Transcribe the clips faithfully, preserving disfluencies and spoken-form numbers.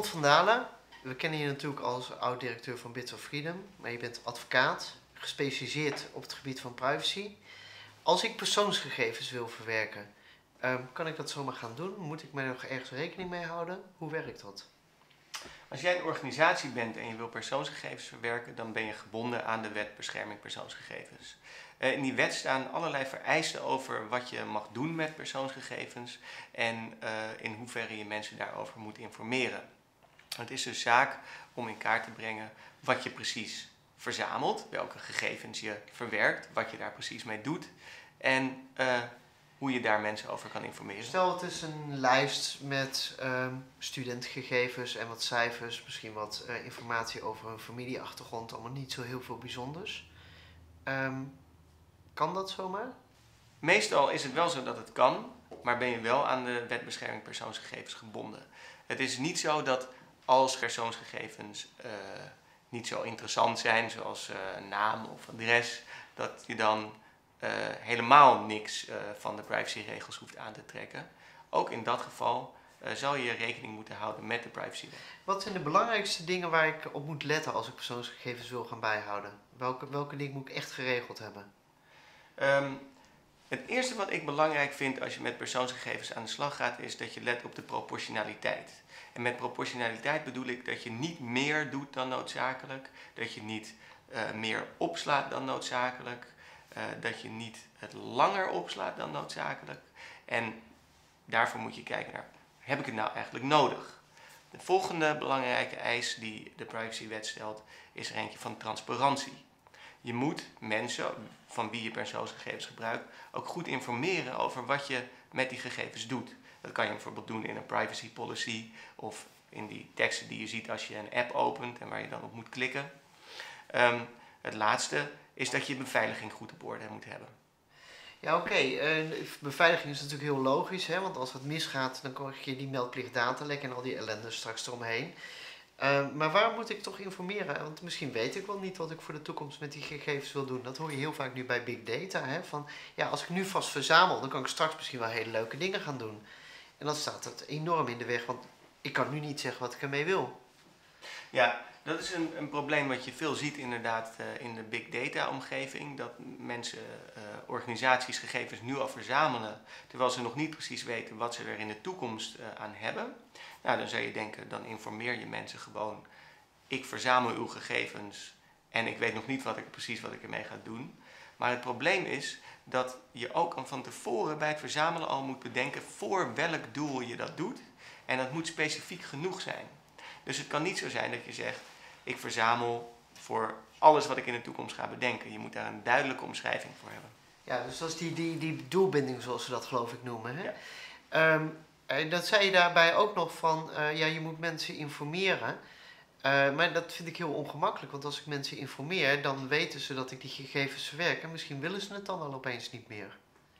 Ott van Dalen, we kennen je natuurlijk als oud-directeur van Bits of Freedom, maar je bent advocaat, gespecialiseerd op het gebied van privacy. Als ik persoonsgegevens wil verwerken, um, kan ik dat zomaar gaan doen? Moet ik mij nog ergens rekening mee houden? Hoe werkt dat? Als jij een organisatie bent en je wil persoonsgegevens verwerken, dan ben je gebonden aan de wet bescherming persoonsgegevens. In die wet staan allerlei vereisten over wat je mag doen met persoonsgegevens en uh, in hoeverre je mensen daarover moet informeren. Het is dus zaak om in kaart te brengen wat je precies verzamelt, welke gegevens je verwerkt, wat je daar precies mee doet en uh, hoe je daar mensen over kan informeren. Stel, het is een lijst met um, studentengegevens en wat cijfers, misschien wat uh, informatie over hun familieachtergrond, allemaal niet zo heel veel bijzonders. Um, kan dat zomaar? Meestal is het wel zo dat het kan, maar ben je wel aan de wet bescherming persoonsgegevens gebonden. Het is niet zo dat als persoonsgegevens uh, niet zo interessant zijn, zoals uh, naam of adres, dat je dan uh, helemaal niks uh, van de privacyregels hoeft aan te trekken. Ook in dat geval uh, zal je rekening moeten houden met de privacywet. Wat zijn de belangrijkste dingen waar ik op moet letten als ik persoonsgegevens wil gaan bijhouden? Welke, welke dingen moet ik echt geregeld hebben? Um, het eerste wat ik belangrijk vind als je met persoonsgegevens aan de slag gaat, is dat je let op de proportionaliteit. En met proportionaliteit bedoel ik dat je niet meer doet dan noodzakelijk, dat je niet uh, meer opslaat dan noodzakelijk, uh, dat je niet het langer opslaat dan noodzakelijk. En daarvoor moet je kijken naar, heb ik het nou eigenlijk nodig? De volgende belangrijke eis die de privacywet stelt, is er eentje van transparantie. Je moet mensen van wie je persoonsgegevens gebruikt ook goed informeren over wat je met die gegevens doet. Dat kan je bijvoorbeeld doen in een privacy policy of in die teksten die je ziet als je een app opent en waar je dan op moet klikken. Um, het laatste is dat je beveiliging goed op orde moet hebben. Ja, oké. Okay. Uh, beveiliging is natuurlijk heel logisch, hè? Want als het misgaat, dan krijg je die meldplicht datalek en al die ellende straks eromheen. Uh, maar waar moet ik toch informeren? Want misschien weet ik wel niet wat ik voor de toekomst met die gegevens wil doen. Dat hoor je heel vaak nu bij big data. Hè? Van, ja, als ik nu vast verzamel, dan kan ik straks misschien wel hele leuke dingen gaan doen. En dan staat het enorm in de weg, want ik kan nu niet zeggen wat ik ermee wil. Ja, dat is een, een probleem wat je veel ziet inderdaad uh, in de big data omgeving. Dat mensen, uh, organisaties gegevens nu al verzamelen, terwijl ze nog niet precies weten wat ze er in de toekomst uh, aan hebben. Nou, dan zou je denken, dan informeer je mensen gewoon, ik verzamel uw gegevens en ik weet nog niet wat ik, precies wat ik ermee ga doen. Maar het probleem is dat je ook al van tevoren bij het verzamelen al moet bedenken voor welk doel je dat doet. En dat moet specifiek genoeg zijn. Dus het kan niet zo zijn dat je zegt, ik verzamel voor alles wat ik in de toekomst ga bedenken. Je moet daar een duidelijke omschrijving voor hebben. Ja, dus dat is die, die, die doelbinding zoals ze dat geloof ik noemen. Hè? Ja. Um, en dat zei je daarbij ook nog van, uh, ja, je moet mensen informeren. Uh, maar dat vind ik heel ongemakkelijk, want als ik mensen informeer, dan weten ze dat ik die gegevens verwerk. En misschien willen ze het dan wel opeens niet meer.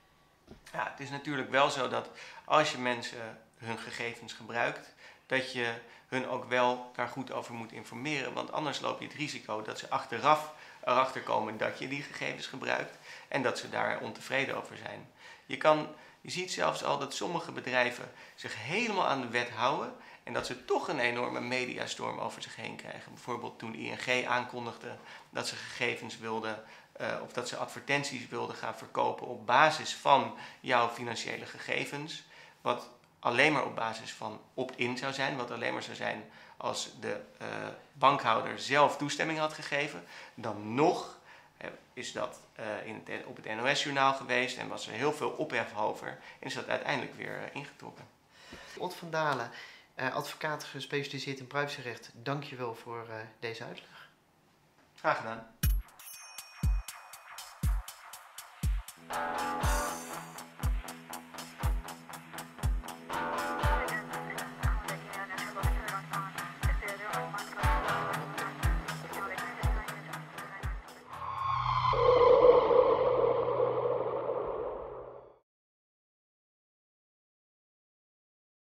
Ja, het is natuurlijk wel zo dat als je mensen hun gegevens gebruikt, dat je hun ook wel daar goed over moet informeren. Want anders loop je het risico dat ze achteraf erachter komen dat je die gegevens gebruikt en dat ze daar ontevreden over zijn. Je, kan, je ziet zelfs al dat sommige bedrijven zich helemaal aan de wet houden en dat ze toch een enorme mediastorm over zich heen krijgen. Bijvoorbeeld toen I N G aankondigde dat ze gegevens wilden uh, of dat ze advertenties wilden gaan verkopen op basis van jouw financiële gegevens. Wat alleen maar op basis van opt-in zou zijn, wat alleen maar zou zijn als de uh, bankhouder zelf toestemming had gegeven. Dan nog uh, is dat uh, in het, op het N O S-journaal geweest en was er heel veel ophef over en is dat uiteindelijk weer uh, ingetrokken. Ott van Dalen, uh, advocaat gespecialiseerd in privacyrecht, dank je wel voor uh, deze uitleg. Graag gedaan.